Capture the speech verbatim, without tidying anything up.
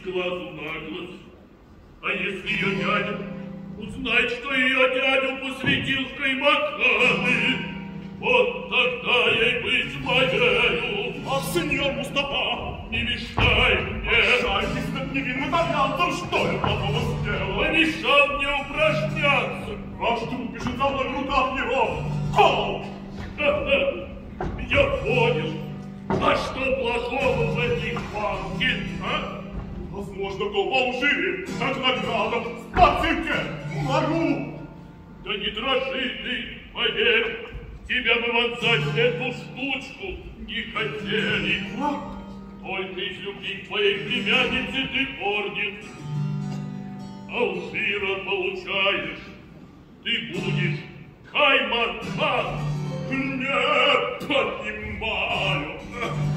глазу на глаз. А если ее дядя узнает, что ее дядю посвятил в каймаканы, вот тогда ей быть моею. Ах, сеньор Мустафа, не мешай мне. Обращайтесь над невинным итальянцем, что я плохого сделал? Помешал мне упражняться. Ваш друг бежит за мной в руках его. Кол! Я понял. А что плохого в этих банке, а? Возможно, то по лжи, как награда. Спасите! Умру! Да не дрожи ты, поверь. Тебя бы вонзать эту штучку не хотели. Только из любви к твоей племяннице ты орден. Алжира получаешь. Ты будешь Каймакан. Нет, понимаю.